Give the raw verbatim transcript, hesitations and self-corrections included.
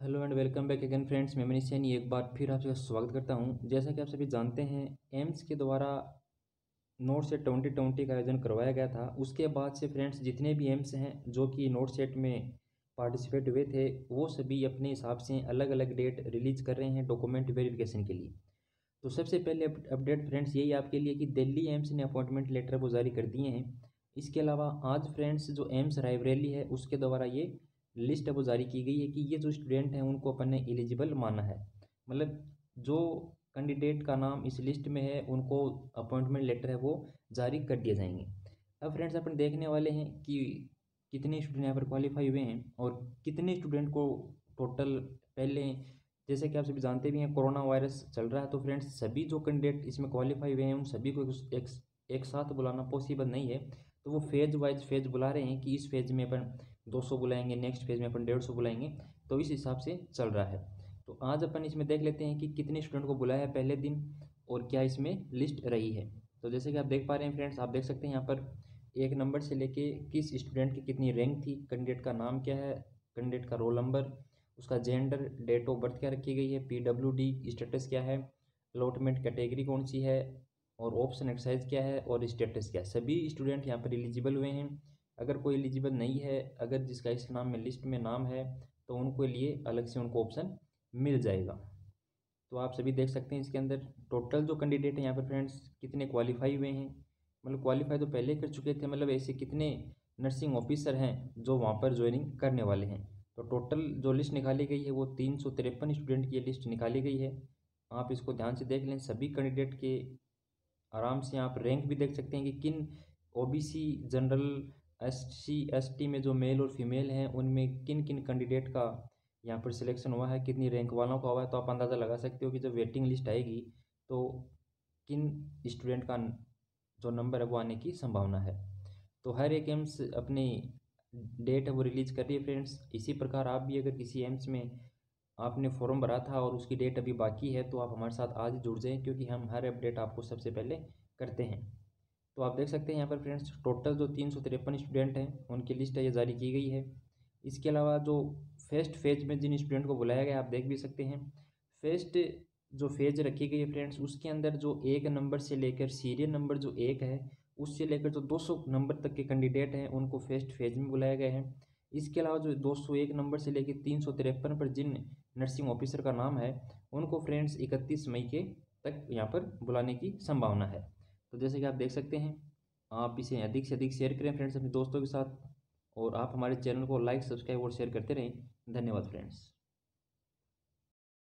Hello and welcome back again friends. मैं मनीष सैनी एक बार फिर आपका स्वागत करता हूं। जैसा कि आप सभी जानते हैं, एम्स के द्वारा नोट सेट ट्वेंटी ट्वेंटी का आयोजन करवाया गया था। उसके बाद से फ्रेंड्स जितने भी एम्स हैं जो कि नोट सेट में पार्टिसिपेट हुए थे, वो सभी अपने हिसाब से अलग अलग डेट रिलीज कर रहे हैं डॉक्यूमेंट वेरिफिकेशन के लिए। तो सबसे पहले अपडेट फ्रेंड्स यही आपके लिए कि दिल्ली एम्स ने अपॉइंटमेंट लेटर वो जारी कर दिए हैं। इसके अलावा आज फ्रेंड्स जो एम्स रायबरेली है उसके द्वारा ये लिस्ट वो जारी की गई है कि ये जो स्टूडेंट हैं उनको अपन ने एलिजिबल माना है। मतलब जो कैंडिडेट का नाम इस लिस्ट में है उनको अपॉइंटमेंट लेटर है वो जारी कर दिए जाएंगे। अब फ्रेंड्स अपन देखने वाले हैं कि कितने स्टूडेंट यहाँ पर क्वालिफाई हुए हैं और कितने स्टूडेंट को टोटल पहले, जैसे कि आप सभी जानते भी हैं कोरोना वायरस चल रहा है, तो फ्रेंड्स सभी जो कैंडिडेट इसमें क्वालिफाई हुए हैं उन सभी को एक एक साथ बुलाना पॉसिबल नहीं है। तो वो फेज वाइज फेज बुला रहे हैं कि इस फेज में अपन दो सौ बुलाएंगे, नेक्स्ट फेज में अपन डेढ़ सौ बुलाएंगे। तो इस हिसाब से चल रहा है। तो आज अपन इसमें देख लेते हैं कि कितने स्टूडेंट को बुलाया है पहले दिन और क्या इसमें लिस्ट रही है। तो जैसे कि आप देख पा रहे हैं फ्रेंड्स, आप देख सकते हैं यहाँ पर एक नंबर से लेके किस स्टूडेंट की कितनी रैंक थी, कैंडिडेट का नाम क्या है, कैंडिडेट का रोल नंबर, उसका जेंडर, डेट ऑफ बर्थ क्या रखी गई है, पीडब्ल्यूडी स्टेटस क्या है, अलॉटमेंट कैटेगरी कौन सी है और ऑप्शन एक्सरसाइज क्या है और स्टेटस क्या है। सभी स्टूडेंट यहाँ पर एलिजिबल हुए हैं। अगर कोई एलिजिबल नहीं है, अगर जिसका इस नाम में लिस्ट में नाम है, तो उनको लिए अलग से उनको ऑप्शन मिल जाएगा। तो आप सभी देख सकते हैं इसके अंदर टोटल जो कैंडिडेट हैं यहाँ पर फ्रेंड्स कितने क्वालिफाई हुए हैं। मतलब क्वालिफाई तो पहले कर चुके थे, मतलब ऐसे कितने नर्सिंग ऑफिसर हैं जो वहाँ पर ज्वाइनिंग करने वाले हैं। तो टोटल जो लिस्ट निकाली गई है वो तीन सौ तिरपन स्टूडेंट की लिस्ट निकाली गई है। आप इसको ध्यान से देख लें। सभी कैंडिडेट के आराम से आप रैंक भी देख सकते हैं कि किन OBC, general, S C S T में जो मेल और फीमेल हैं उनमें किन किन कैंडिडेट का यहाँ पर सिलेक्शन हुआ है, कितनी रैंक वालों का हुआ है। तो आप अंदाज़ा लगा सकते हो कि जब वेटिंग लिस्ट आएगी तो किन स्टूडेंट का जो नंबर है वो आने की संभावना है। तो हर एक एम्स अपनी डेट है वो रिलीज कर रही है फ्रेंड्स। इसी प्रकार आप भी अगर किसी एम्स में आपने फॉर्म भरा था और उसकी डेट अभी बाकी है तो आप हमारे साथ आज जुड़ जाएं, क्योंकि हम हर अपडेट आपको सबसे पहले करते हैं। तो आप देख सकते हैं यहाँ पर फ्रेंड्स टोटल जो तीन सौ तिरपन स्टूडेंट हैं उनकी लिस्ट है ये जारी की गई है। इसके अलावा जो फर्स्ट फेज में जिन स्टूडेंट को बुलाया गया आप देख भी सकते हैं। फर्स्ट जो फेज रखी गई है फ्रेंड्स उसके अंदर जो एक नंबर से लेकर सीरियल नंबर जो एक है उससे लेकर जो दो सौ नंबर तक के कैंडिडेट हैं उनको फर्स्ट फेज में बुलाया गया है। इसके अलावा जो दो सौ एक नंबर से लेकर तीन सौ तिरपन पर जिन नर्सिंग ऑफिसर का नाम है उनको फ्रेंड्स इकतीस मई के तक यहाँ पर बुलाने की संभावना है। तो जैसे कि आप देख सकते हैं, आप इसे अधिक से अधिक शेयर करें फ्रेंड्स अपने दोस्तों के साथ और आप हमारे चैनल को लाइक, सब्सक्राइब और शेयर करते रहें। धन्यवाद फ्रेंड्स।